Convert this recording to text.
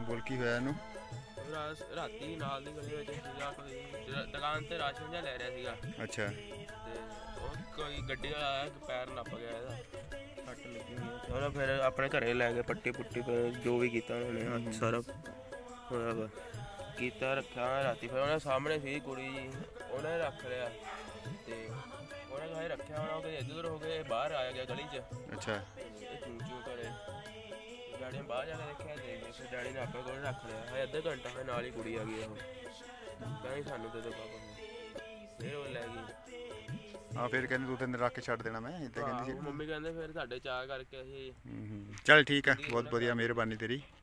ਬੋਲ ਕੀ ਹੋਇਆ ਇਹਨੂੰ? ਰਾਤੀ ਨਾਲ ਦੀ ਗਲੀ ਵਿੱਚ ਸੀਗਾ, ਕੋਈ ਦੁਕਾਨ ਤੇ ਰਾਸ਼ਨ ਜਿਹਾ ਲੈ ਰਿਹਾ ਸੀਗਾ। ਅੱਛਾ। ਤੇ ਉਹ ਕੋਈ ਗੱਡੀ ਵਾਲਾ ਆਇਆ, ਪੈਰ ਨੱਪ ਗਿਆ ਇਹਦਾ, ਸੱਟ ਲੱਗੀ ਹੋਈ। ਚਲੋ ਫਿਰ ਆਪਣੇ ਘਰੇ ਲੈ ਗਏ, ਪੱਟੀ ਪੁੱਟੀ ਜੋ ਵੀ ਕੀਤਾ ਉਹਨਾਂ ਨੇ ਸਾਰਾ ਹੋਇਆ ਵਾ ਕੀਤਾ, ਰੱਖਿਆ ਰਾਤੀ। ਫਿਰ ਉਹਨਾਂ ਸਾਹਮਣੇ ਸੀ ਕੁੜੀ ਜੀ, ਉਹਨਾਂ ਨੇ ਰੱਖ ਲਿਆ ਤੇ ਉਹਨਾਂ ਨੇ ਰੱਖਿਆ ਹੋਣਾ, ਉਹ ਇੱਧਰ ਉੱਧਰ ਹੋ ਗਏ, ਬਾਹਰ ਆ ਗਿਆ ਗਲੀ 'ਚ। ਅੱਛਾ। ਇਹ ਚੂੰ ਚੂੰ ਕਰੇ, ਡੈਡੀ ਨੇ ਬਾਹਰ ਜਾ ਕੇ ਦੇਖਿਆ ਤੇ ਫਿਰ ਡੈਡੀ ਨੇ ਆਪਣੇ ਕੋਲ ਰੱਖ ਲਿਆ। ਹਜੇ ਅੱਧਾ ਘੰਟਾ ਹੋਇਆ ਨਾਲ ਹੀ ਕੁੜੀ ਆ ਗਈ, ਉਹ ਕਹਿੰਦੀ ਸਾਨੂੰ ਦੇ ਦਿਓ ਪਾਪਾ ਨੂੰ, ਫਿਰ ਉਹ ਲੈ ਗਈ। ਹਾਂ ਫਿਰ ਕਹਿੰਦੇ ਤੂੰ ਤੈਨੂੰ ਰੱਖ ਕੇ ਛੱਡ ਦੇਣਾ, ਮੈਂ ਇੱਦਾਂ ਕਹਿੰਦੀ ਸੀ ਮੰਮੀ ਕਹਿੰਦੇ ਫਿਰ ਸਾਡੇ ਚਾਅ ਕਰਕੇ ਅਸੀਂ। ਚੱਲ ਠੀਕ ਆ, ਬਹੁਤ ਵਧੀਆ, ਮਿਹਰਬਾਨੀ ਤੇਰੀ।